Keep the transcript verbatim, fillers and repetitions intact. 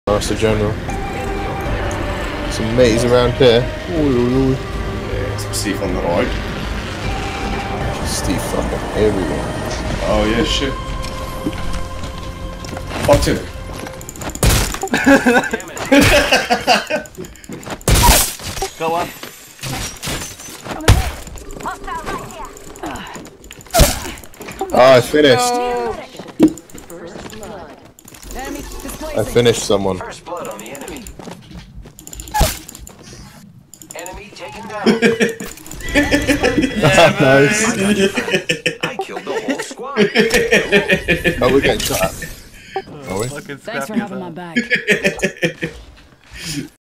Master General. Some mates around here. Ooh, ooh, ooh. Yeah, some Steve on the right. Steve fucking everywhere. Oh yeah, shit. Fucked him. Go up. Oh, I finished. No. I finished someone. First blood on the enemy. Enemy taken down. Nice. I killed the whole squad. Oh, we're getting shot at. Are we? Fucking Thanks for scrappy having my as back.